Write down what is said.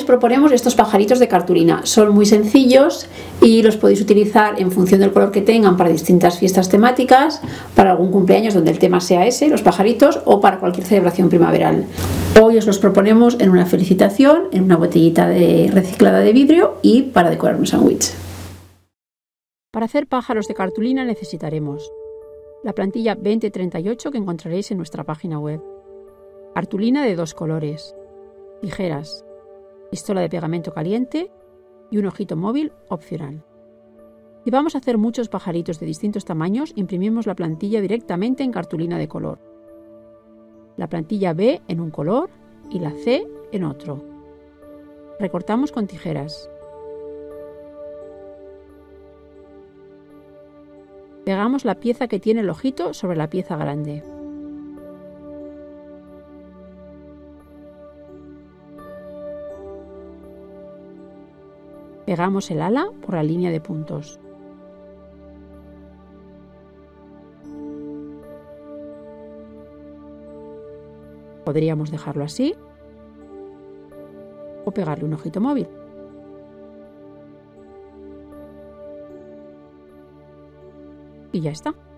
os proponemos estos pajaritos de cartulina. Son muy sencillos y los podéis utilizar en función del color que tengan para distintas fiestas temáticas, para algún cumpleaños donde el tema sea ese, los pajaritos, o para cualquier celebración primaveral. Hoy os los proponemos en una felicitación, en una botellita reciclada de vidrio y para decorar un sándwich. Para hacer pájaros de cartulina necesitaremos la plantilla 2038 que encontraréis en nuestra página web, cartulina de 2 colores, tijeras, pistola de pegamento caliente y un ojito móvil opcional. Si vamos a hacer muchos pajaritos de distintos tamaños, imprimimos la plantilla directamente en cartulina de color. La plantilla B en un color y la C en otro. Recortamos con tijeras. Pegamos la pieza que tiene el ojito sobre la pieza grande. Pegamos el ala por la línea de puntos. Podríamos dejarlo así o pegarle un ojito móvil. Y ya está.